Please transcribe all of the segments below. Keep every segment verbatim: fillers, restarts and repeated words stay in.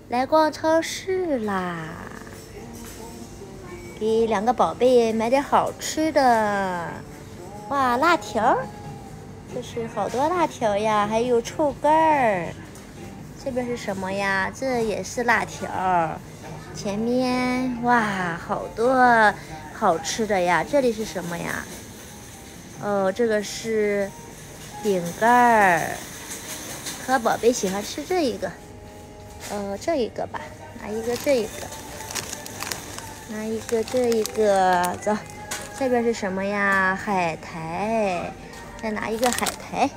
来逛超市啦，给两个宝贝买点好吃的。哇，辣条，这是好多辣条呀，还有臭干儿。这边是什么呀？这也是辣条。前面哇，好多好吃的呀。这里是什么呀？哦，这个是饼干儿。可宝贝喜欢吃这一个。呃，这一个吧，拿一个这一个，拿一个这一个，走，这边是什么呀？海苔，再拿一个海苔。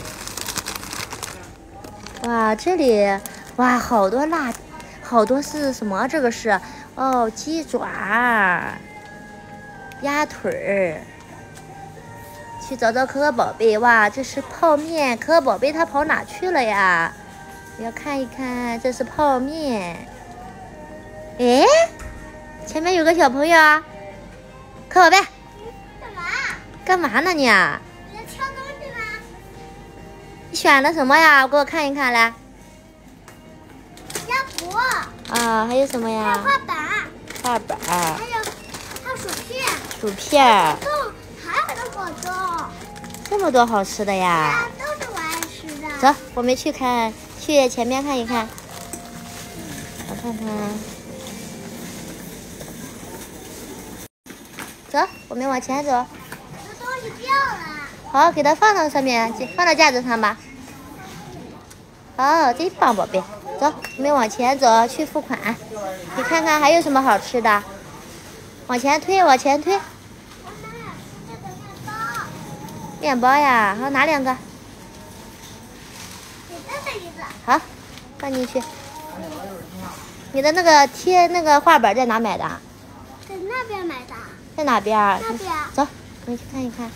哇，这里哇，好多辣，好多是什么？这个是哦，鸡爪、鸭腿儿。去找找可可宝贝，哇，这是泡面，可可宝贝它跑哪去了呀？要看一看，这是泡面。哎，前面有个小朋友啊，可宝贝， 干嘛？ 干嘛呢你？ 你在挑东西吗？ 你选了什么呀？给我看一看来。 鸭脖。 啊，还有什么呀？ 还有画板。 画板。 还有还有薯片。 薯片。 果冻，还有个果冻。 这么多好吃的呀！ 都是我爱吃的。 走，我们去看。去前面看一看，我看看。走，我们往前走。 这东西掉了。 好，给它放到上面，放到架子上吧。好，真棒，宝贝。走，我们往前走，去付款。你看看还有什么好吃的？往前推，往前推。 妈妈，这个面包。 面包呀，好，拿两个。好，放进去。你的那个贴那个画本在哪买的？ 在那边买的。 在哪边？ 那边。 走，我们去看一看。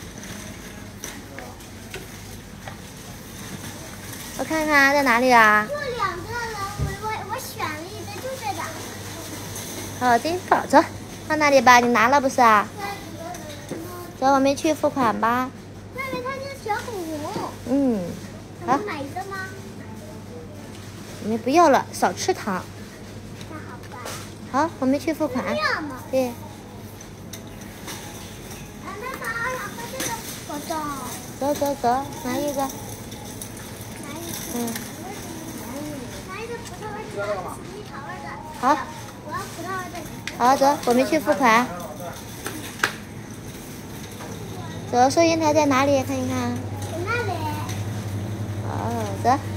我看看在哪里啊？ 就两个人，我我我选了一个，就这个。 好，真棒，走，放那里吧。你拿了不是啊？走，我们去付款吧。 妹妹，它是小恐龙。 嗯，好。 买一个吗？ 我们不要了，少吃糖。 那好吧。 好，我们去付款。对。 啊，妈妈，我想喝这个果冻。 走走走，拿一个。 拿一个。 嗯。 拿一个葡萄味的，蜜桃味的。 好。 我要葡萄味的。 好，走，我们去付款。走，收银台在哪里？看一看。 在那里。 哦，走。